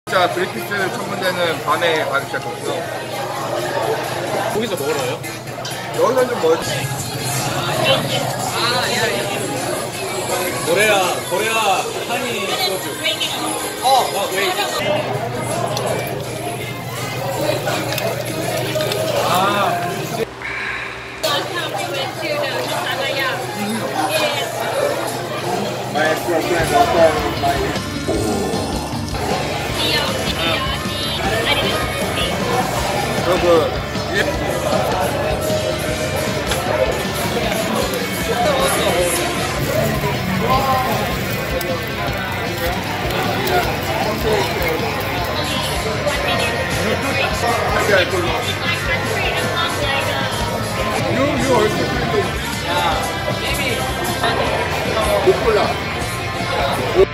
진짜 브리티스 천문대는 밤에 가기 시작했어. 거기서 멀어요? 여기서 좀 멀지. 코레아 한이 소주. Maestro friend also like 그 You also 못 골라.